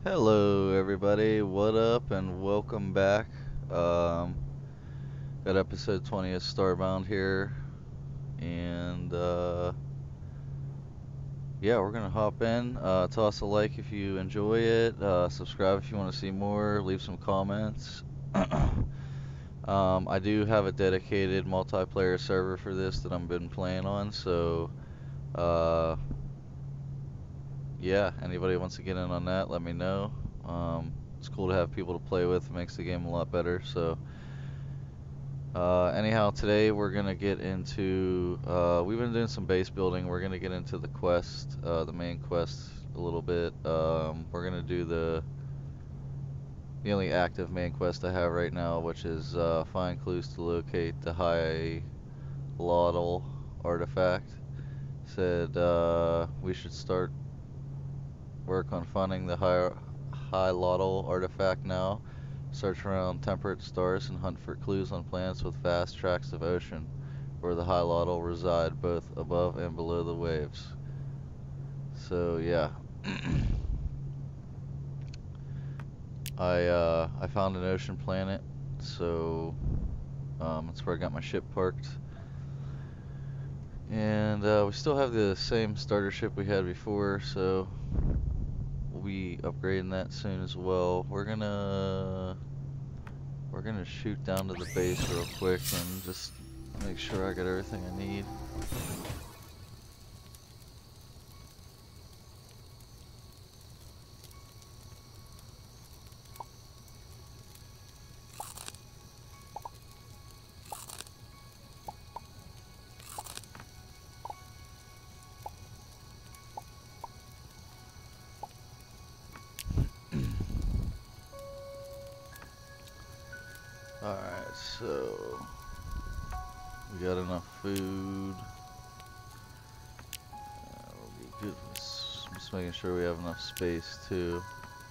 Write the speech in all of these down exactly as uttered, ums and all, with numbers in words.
Hello everybody, what up and welcome back. Um, got episode twenty of Starbound here, and uh, yeah, we're gonna hop in. Uh, toss a like if you enjoy it, uh, subscribe if you want to see more, leave some comments. um, I do have a dedicated multiplayer server for this that I've been playing on, so uh, yeah, anybody wants to get in on that, let me know. Um, it's cool to have people to play with, it makes the game a lot better, so Uh, anyhow, today we're gonna get into, uh, we've been doing some base building. We're gonna get into the quest, uh, the main quest a little bit. Um, we're gonna do the, the only active main quest I have right now, which is, uh, find clues to locate the Hyloti artifact. Said, uh, we should start work on finding the Hy Hyloti artifact now. Search around temperate stars and hunt for clues on planets with vast tracts of ocean, where the Hyloti reside both above and below the waves. So yeah, I uh, I found an ocean planet, so um, that's where I got my ship parked. And uh, we still have the same starter ship we had before, so we'll be upgrading that soon as well. We're gonna we're gonna shoot down to the base real quick and just make sure I got everything I need. Alright, so we got enough food. Uh, we'll be good. Just just making sure we have enough space too.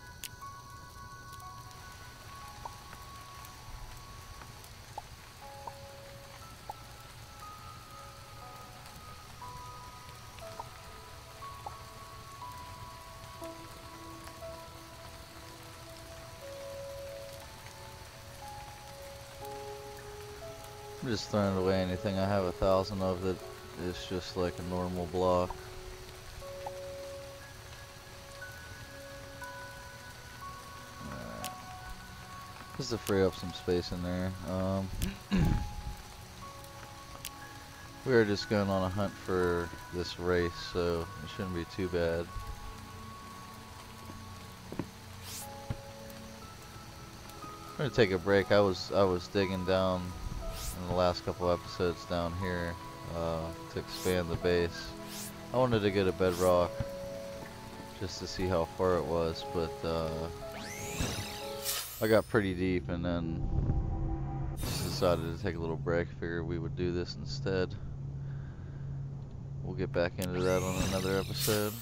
I'm just throwing away anything I have a thousand of that is just like a normal block. Alright. Just to free up some space in there. Um, we are just going on a hunt for this race, so it shouldn't be too bad. I'm gonna take a break. I was I was digging down in the last couple episodes down here uh, to expand the base. I wanted to get a bedrock just to see how far it was, but uh, I got pretty deep and then just decided to take a little break. Figured we would do this instead. We'll get back into that on another episode.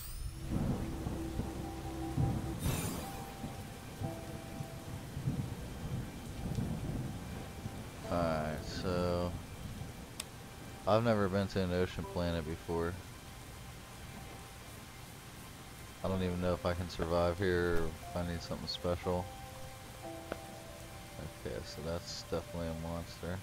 Alright, so I've never been to an ocean planet before. I don't even know if I can survive here or if I need something special. Okay, so that's definitely a monster.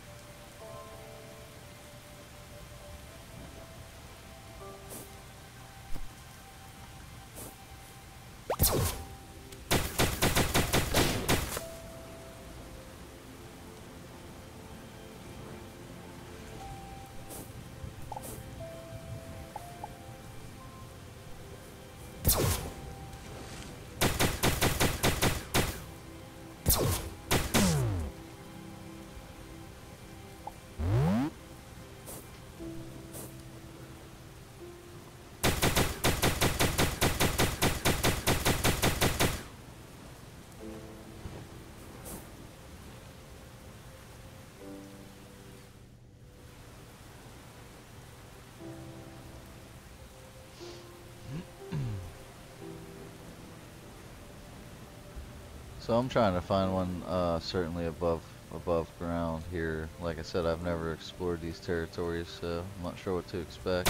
So I'm trying to find one uh, certainly above above ground here. Like I said, I've never explored these territories, so I'm not sure what to expect.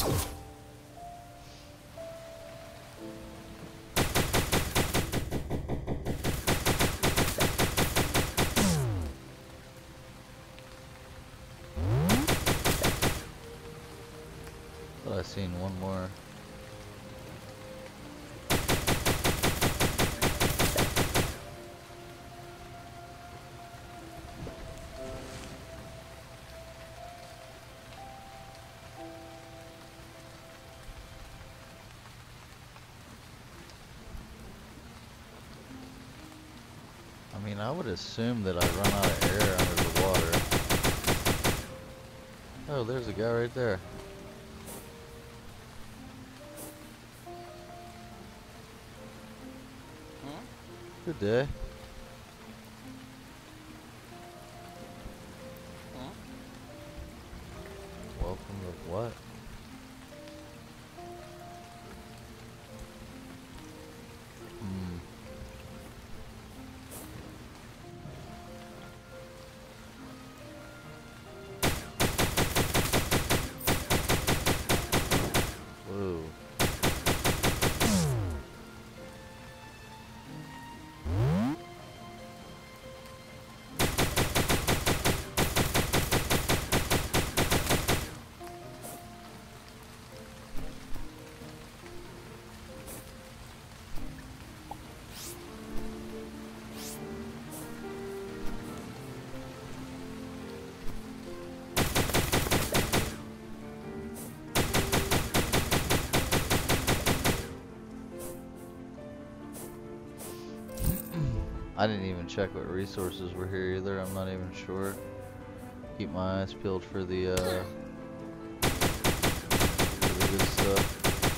Thought I seen one more. I mean, I would assume that I run out of air under the water. Oh, there's a guy right there. Hmm? Good day. Hmm? Welcome to what? Hmm. Whoa. I didn't even check what resources were here either. I'm not even sure. Keep my eyes peeled for the uh for the good stuff.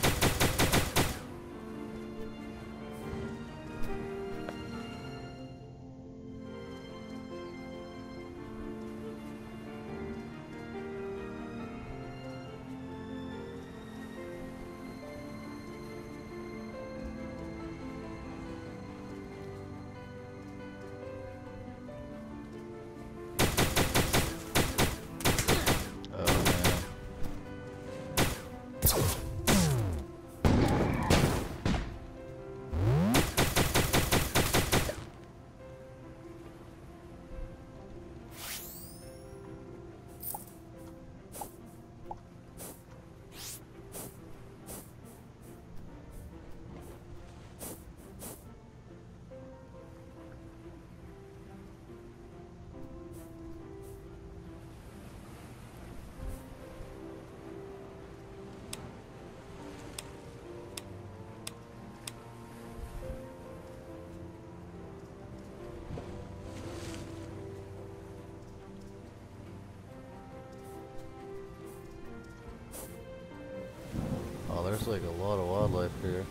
Oh, there's like a lot of wildlife here.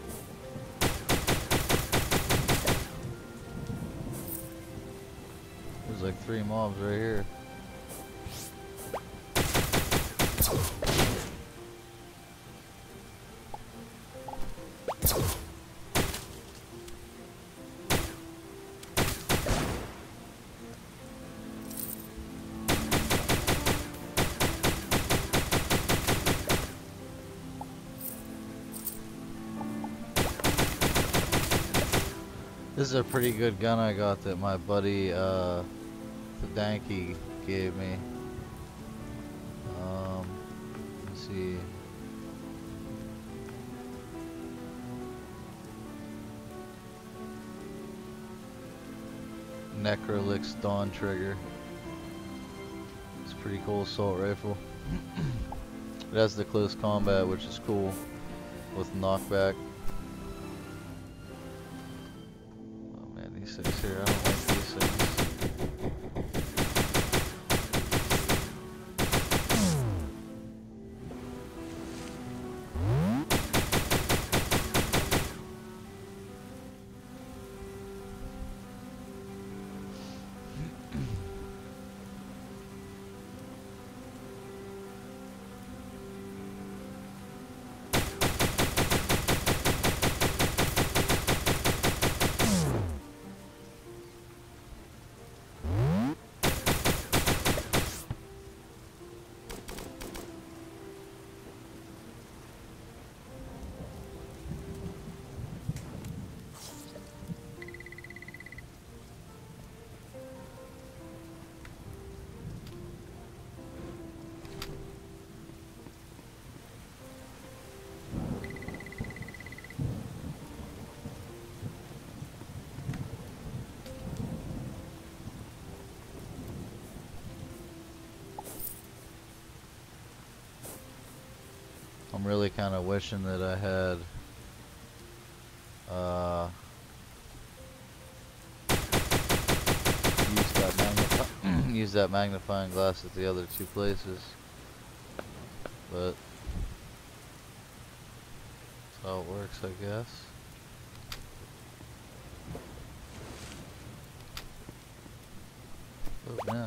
There's like three mobs right here. This is a pretty good gun I got that my buddy, uh, the Danky gave me. Um, let's see. Necrolix Dawn Trigger. It's a pretty cool assault rifle. It has the close combat, which is cool, with knockback. Oh man, these things here, I don't like these things. I'm really kind of wishing that I had uh, used that magnifying used that magnifying glass at the other two places, but that's how it works, I guess. Oh man.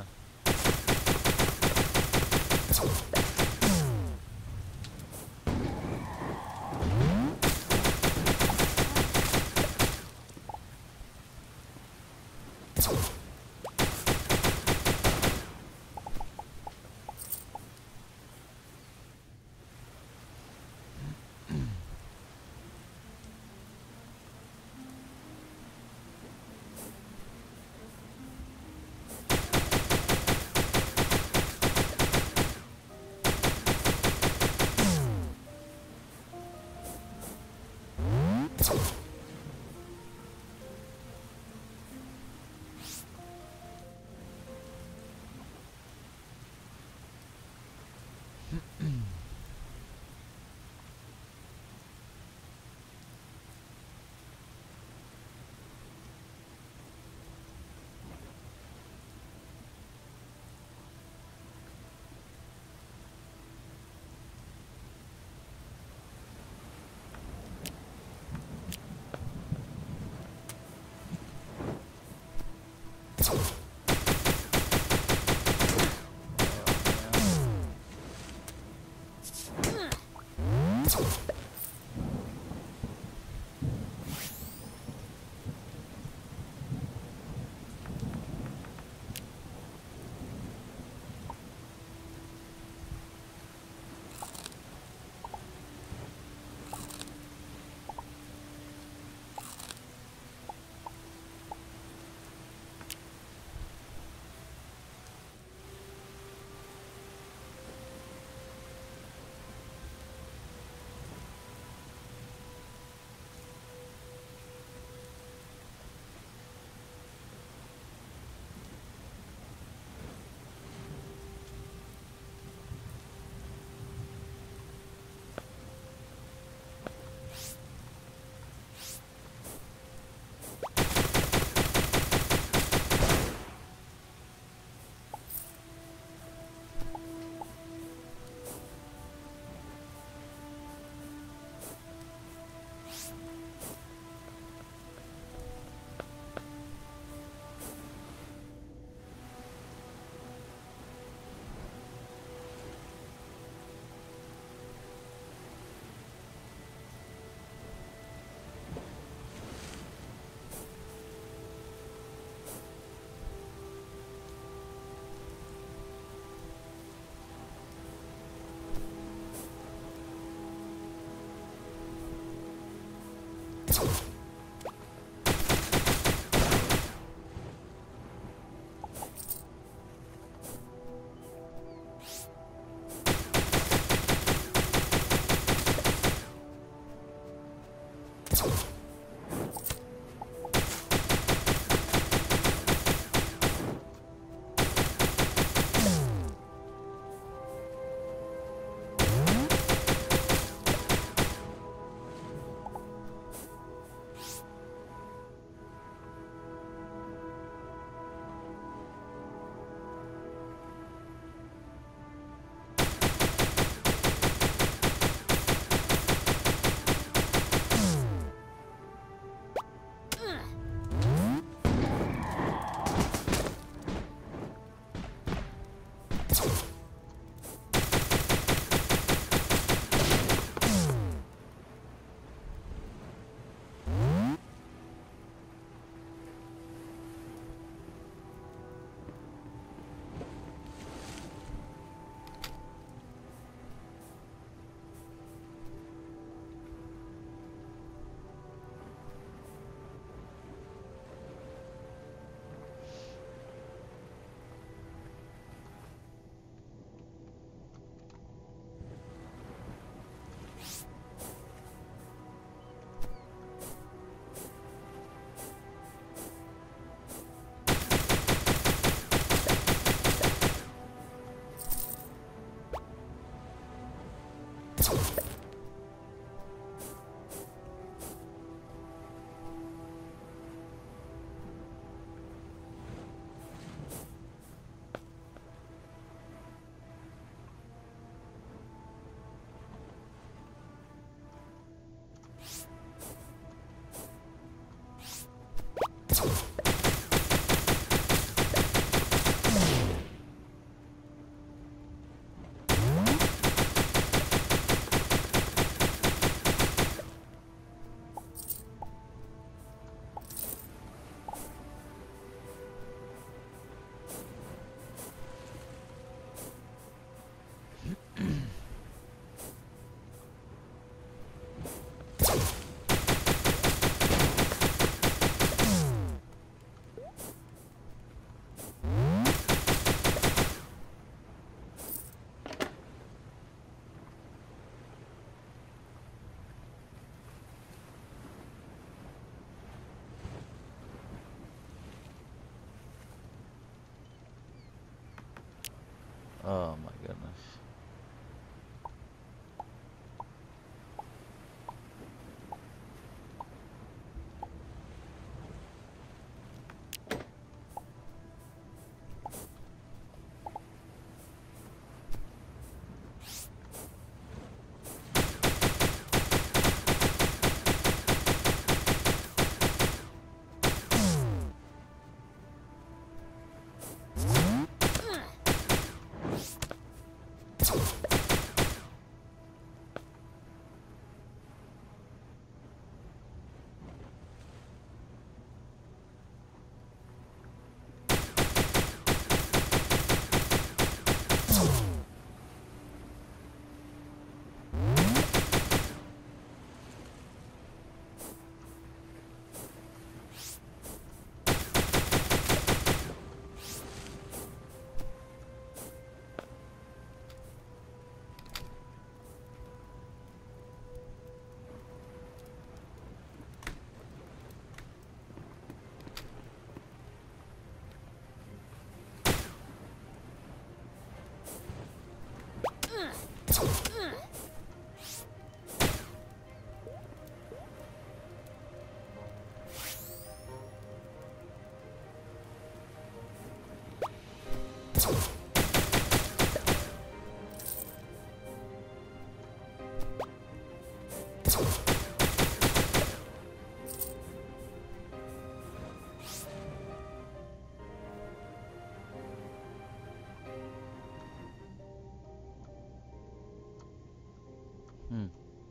Hmm.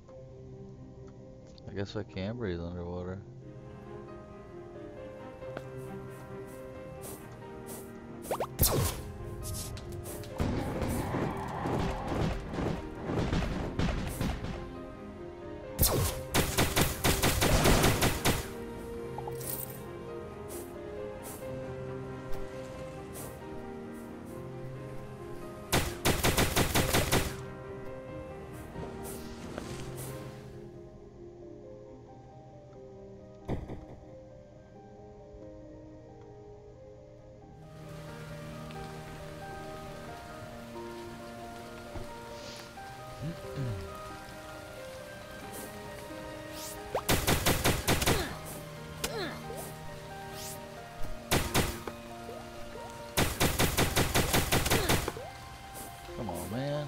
I guess I can breathe underwater. Come on, man.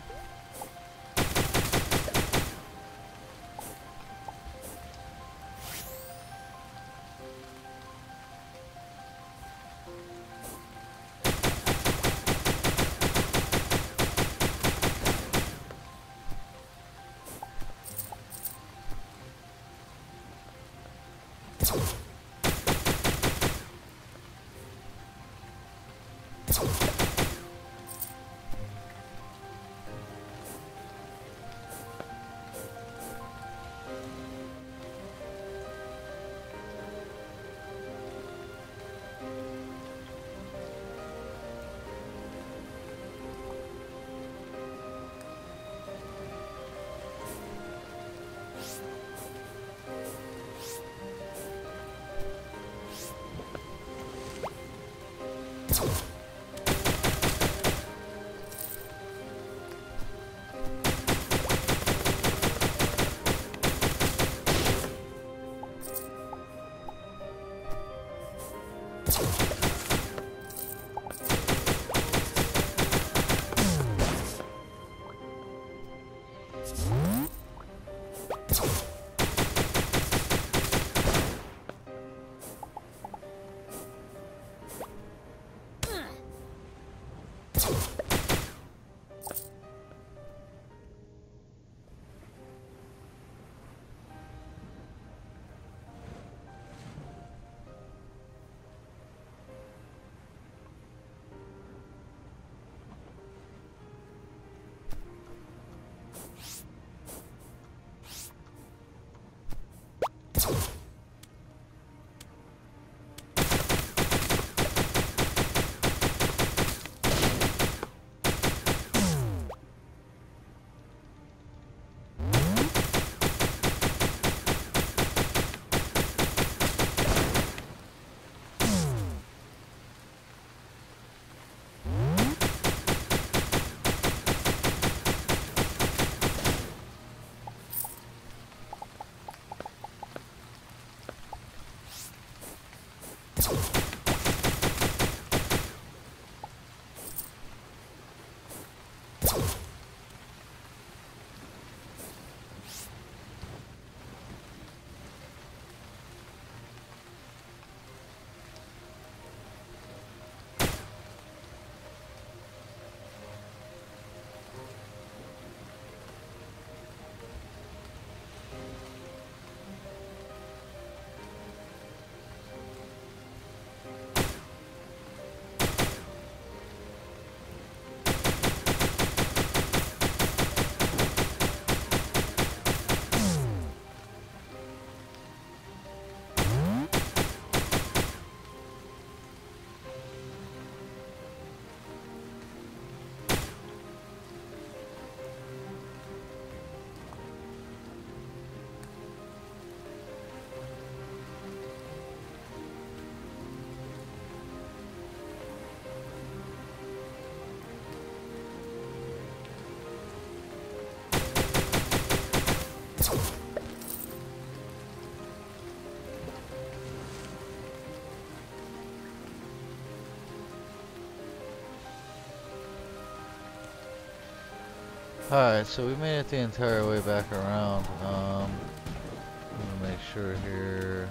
Alright, so we made it the entire way back around. Um, I'm gonna make sure here.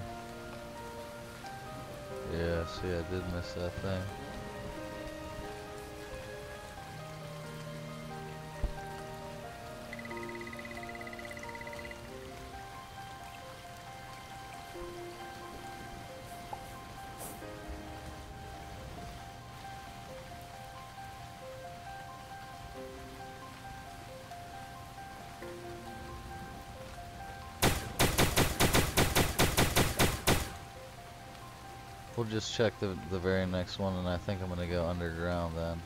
Yeah, see, I did miss that thing. We'll just check the, the very next one, and I think I'm gonna go underground then.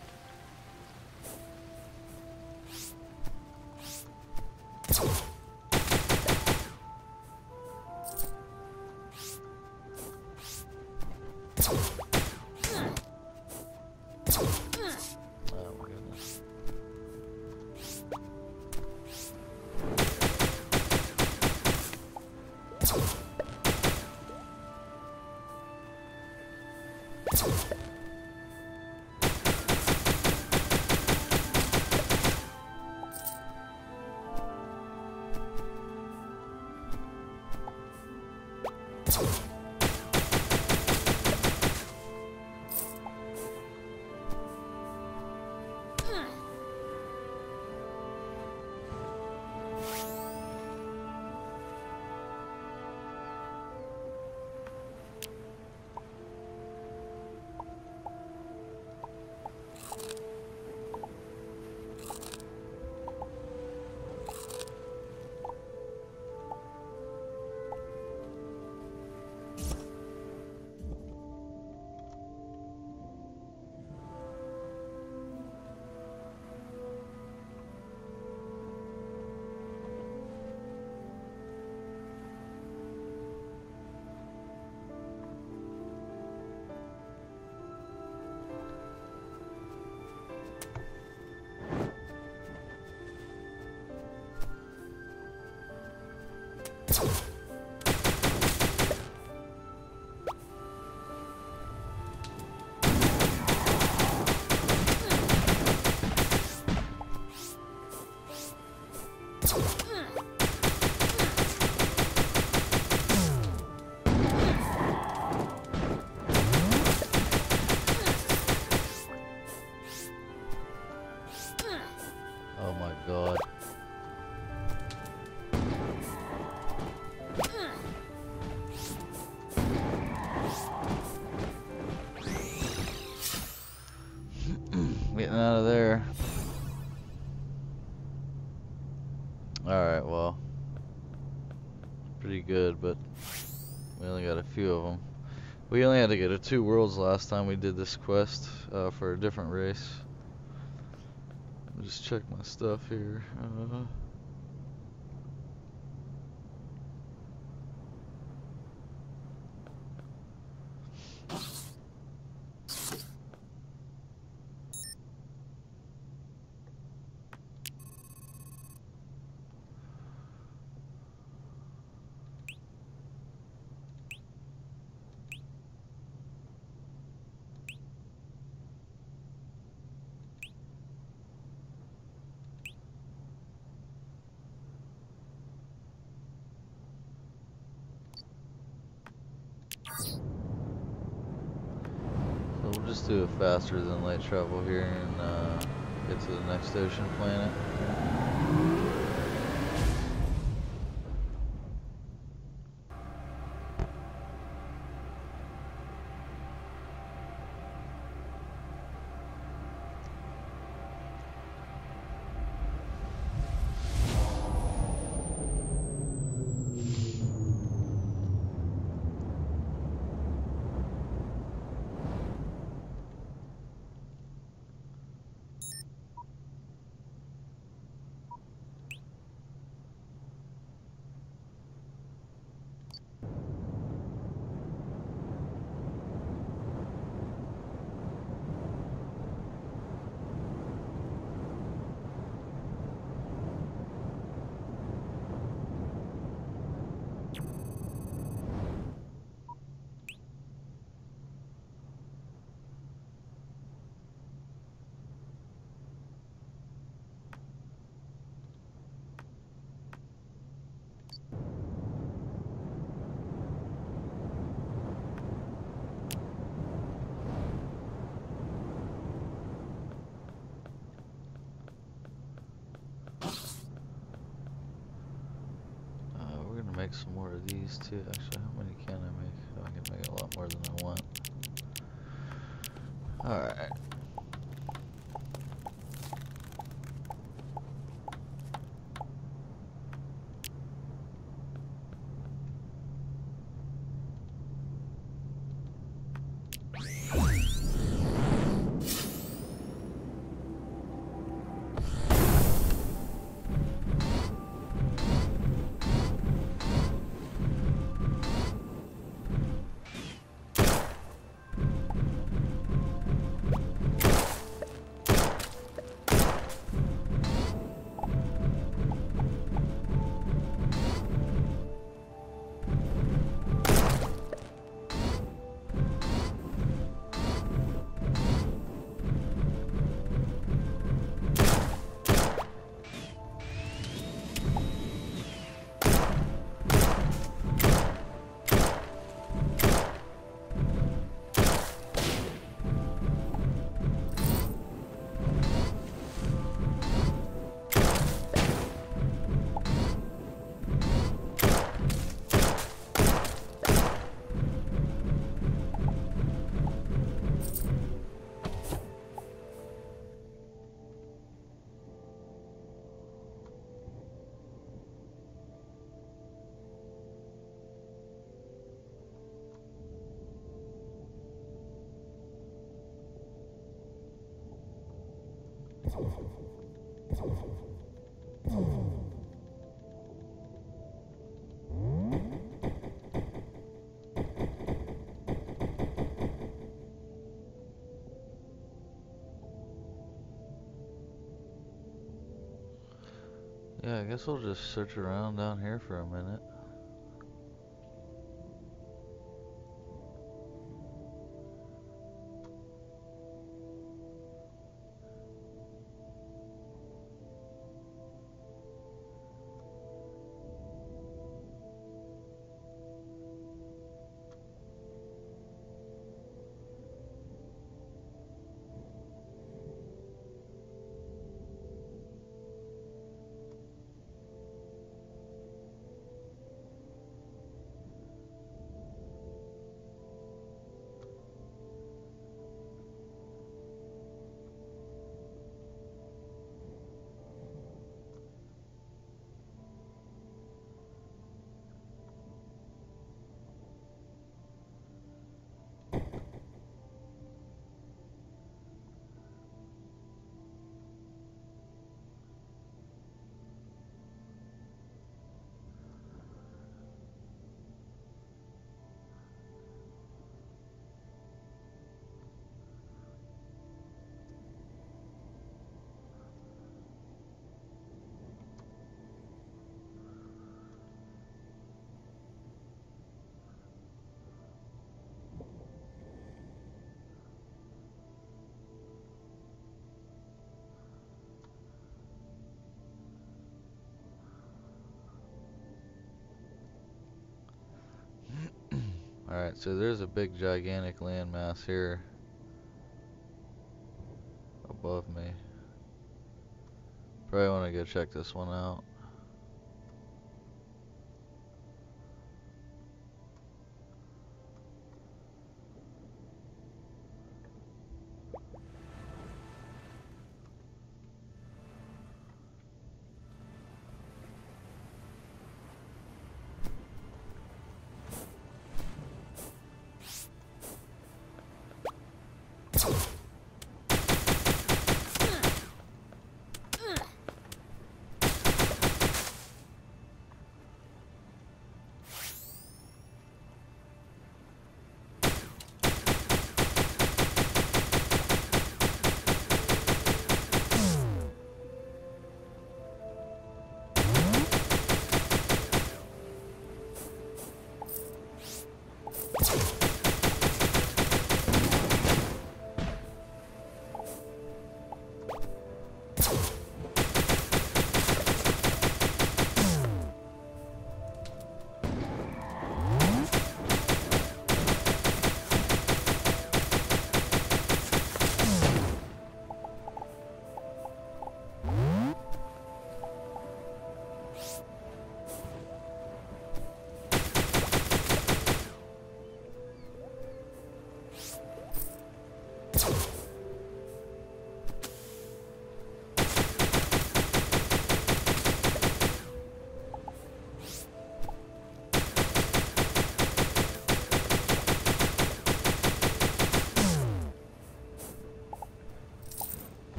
Oh my goodness. Oh my god. Getting out of there. Alright, well. Pretty good, but we only got a few of them. We only had to go to two worlds last time we did this quest uh, for a different race. I'll just check my stuff here. Uh, so we'll just do it faster than light travel here and uh, get to the next ocean planet. make some more of these too. Actually, how many can I make? Oh, I can make a lot more than I want. Alright. Yeah, I guess we'll just search around down here for a minute. Alright, so there's a big gigantic landmass here above me. Probably want to go check this one out.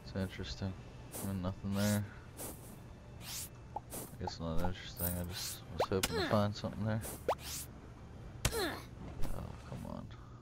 It's interesting. I mean, nothing there. I guess not interesting. I just was hoping to find something there. Oh, come on.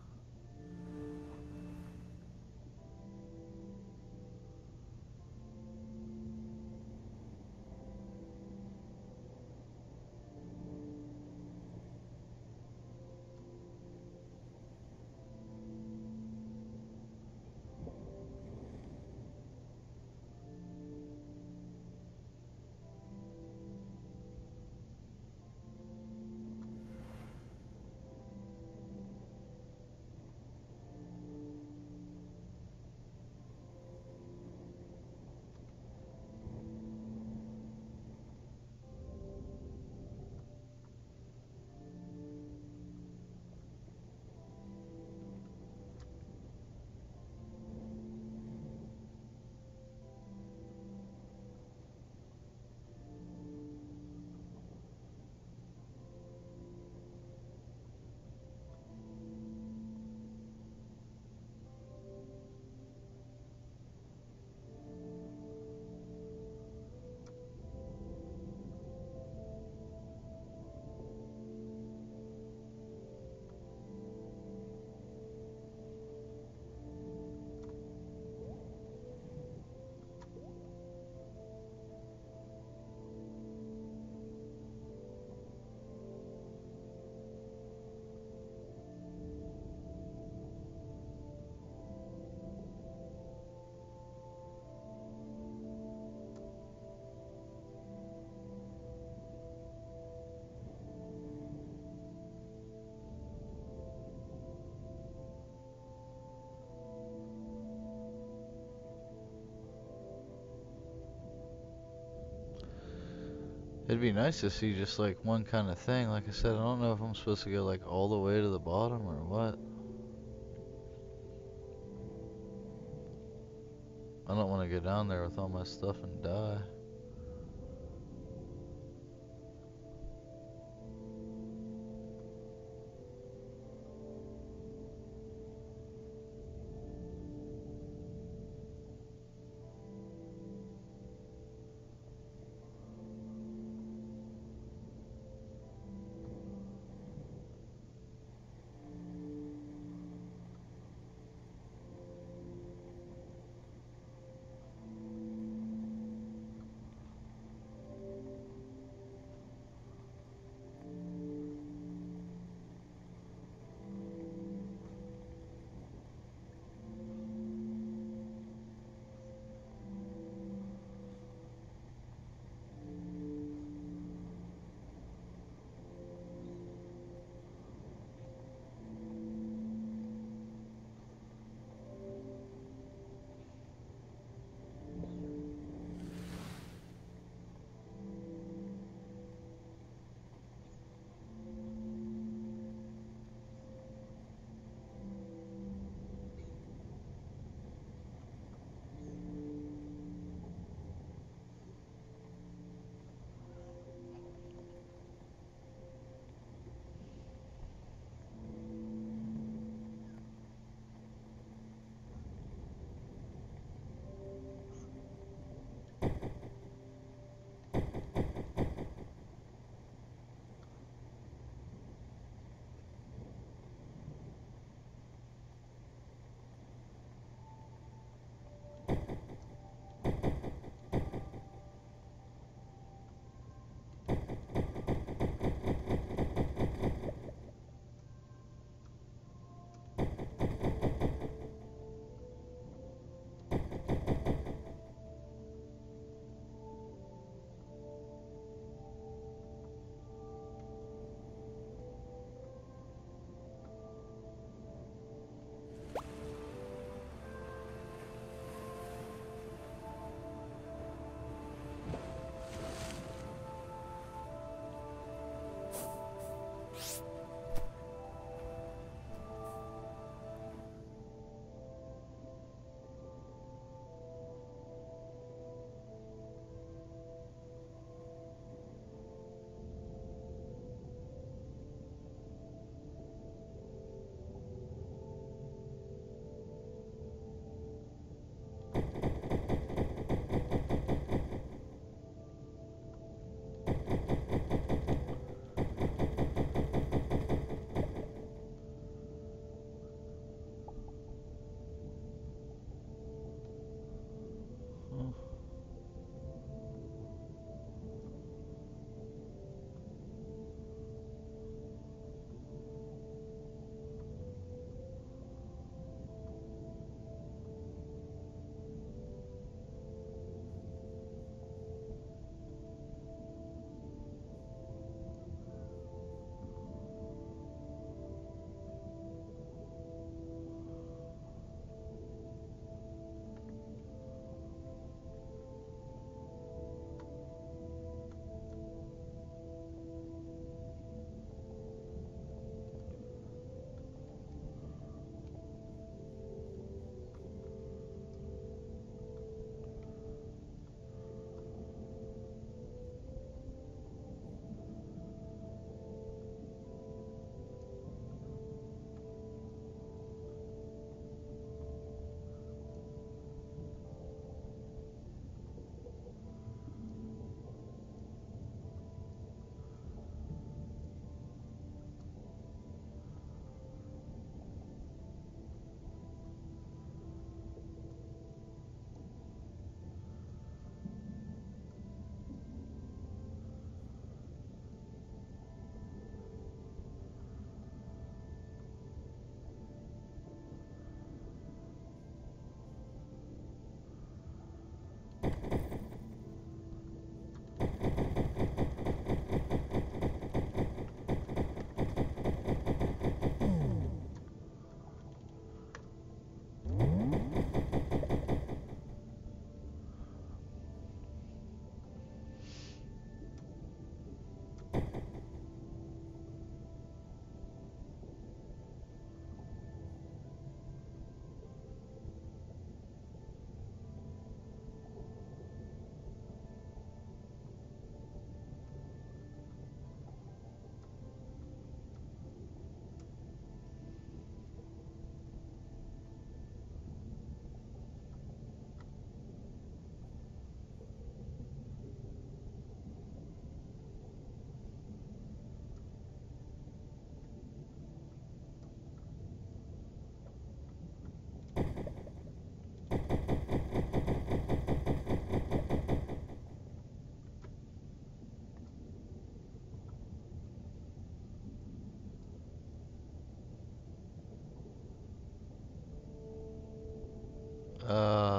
It'd be nice to see just like one kind of thing. Like I said, I don't know if I'm supposed to go like all the way to the bottom or what. I don't want to go down there with all my stuff and die.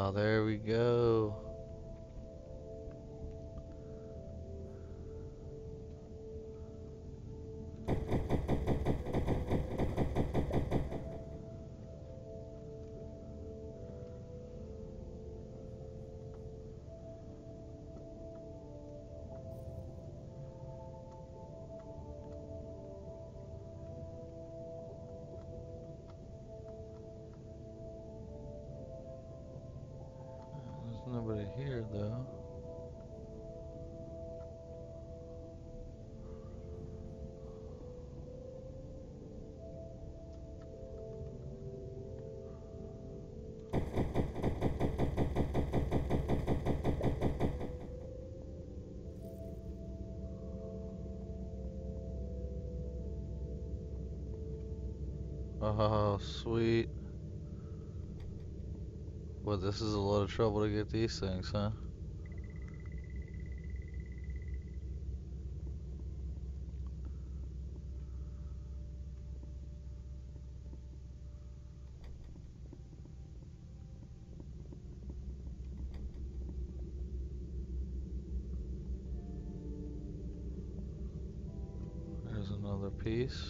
Ah, there we go. There's nobody here though. Oh, sweet. Well, this is a lot of trouble to get these things, huh? There's another piece.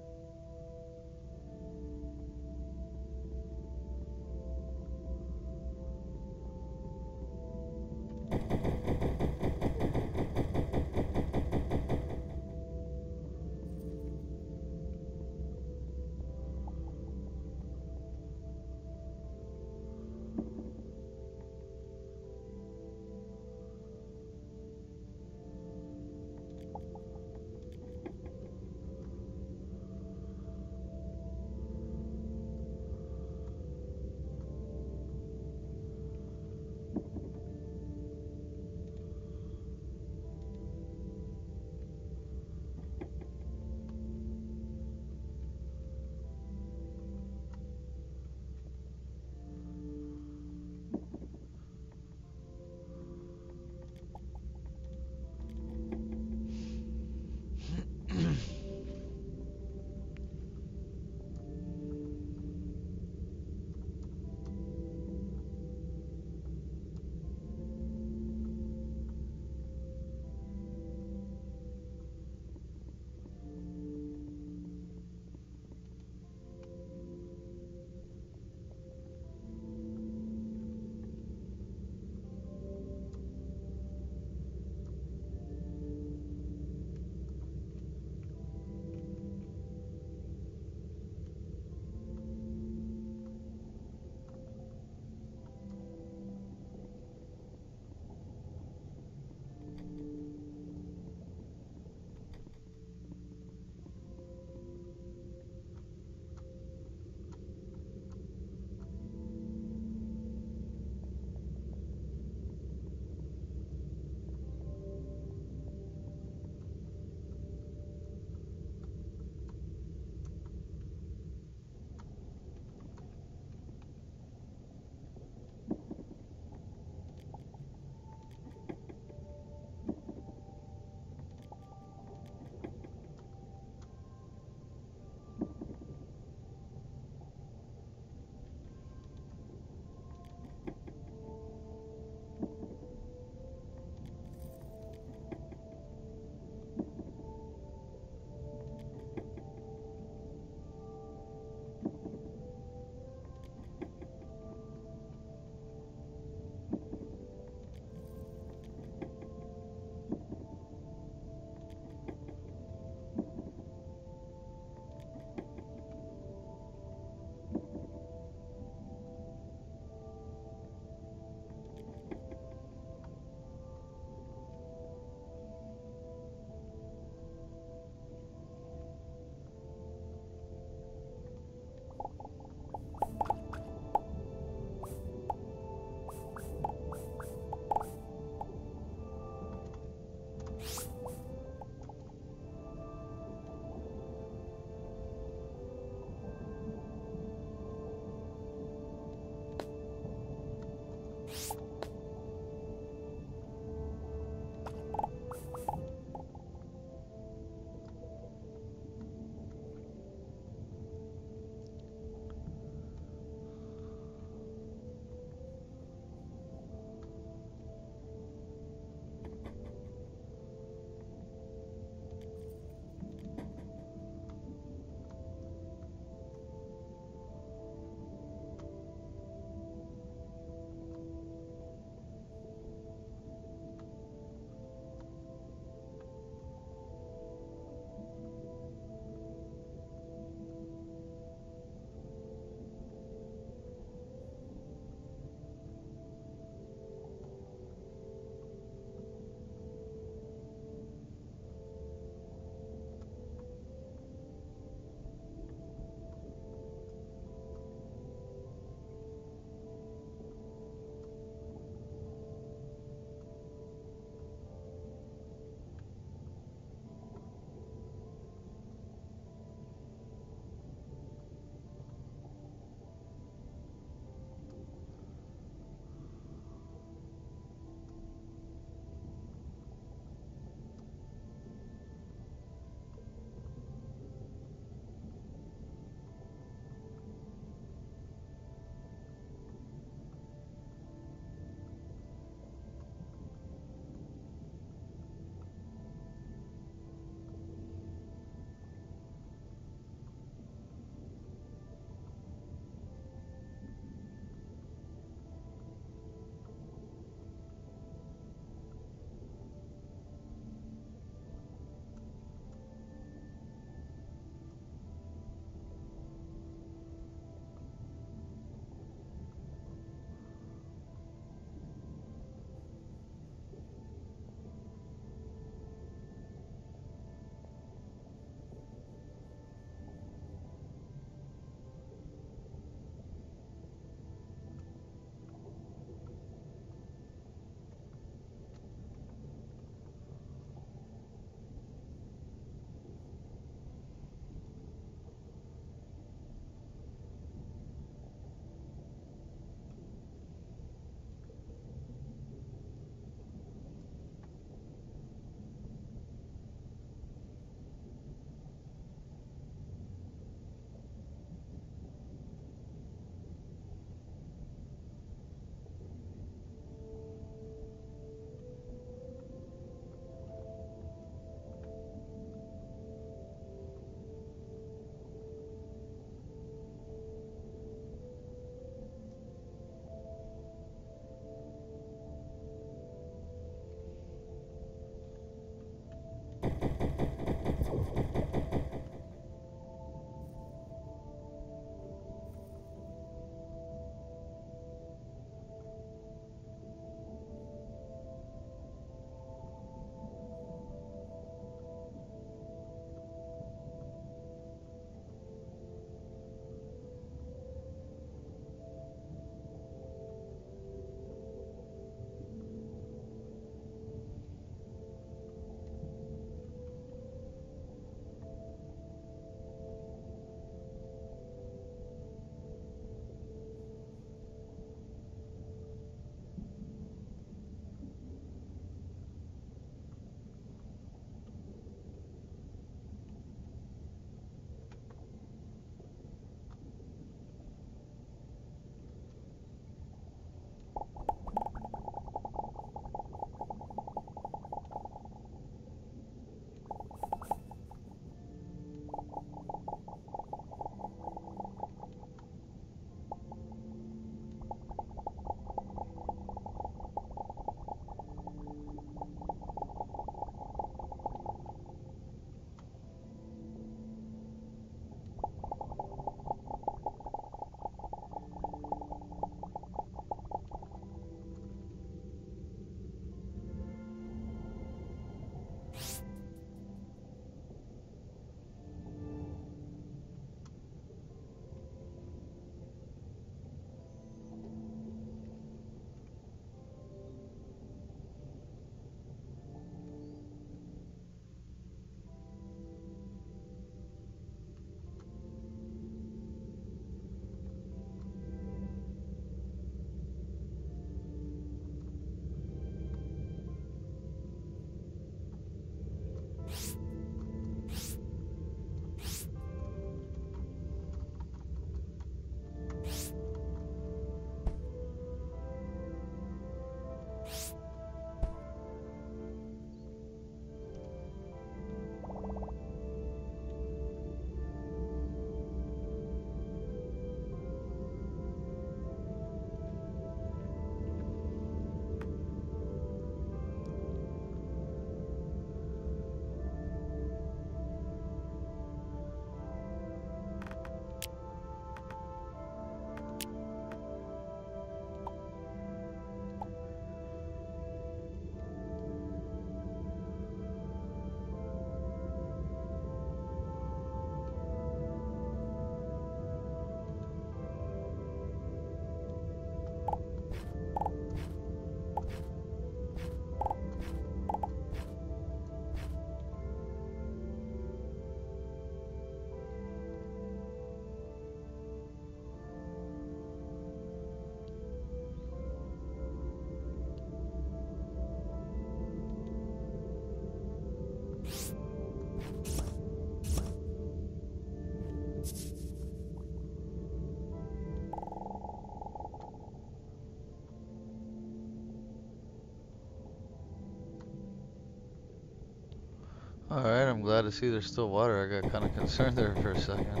Alright, I'm glad to see there's still water. I got kind of concerned there for a second.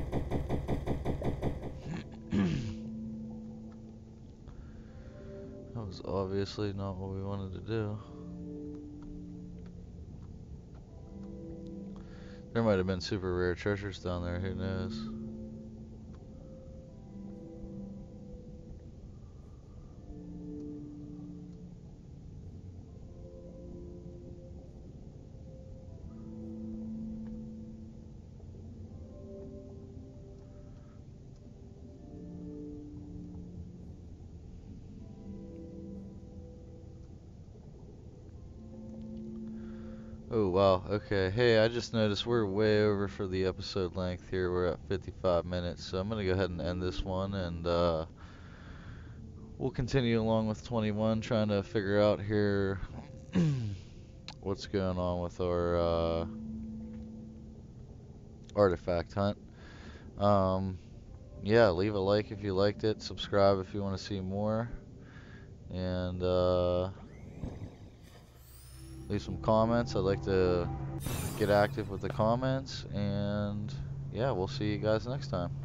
That was obviously not what we wanted to do. There might have been super rare treasures down there, who knows? Oh wow, okay. Hey, I just noticed we're way over for the episode length here. We're at fifty-five minutes, so I'm gonna go ahead and end this one, and uh, we'll continue along with twenty-one, trying to figure out here what's going on with our uh, artifact hunt. Um, yeah, leave a like if you liked it, subscribe if you want to see more, and uh, leave some comments. I'd like to get active with the comments, and yeah, we'll see you guys next time.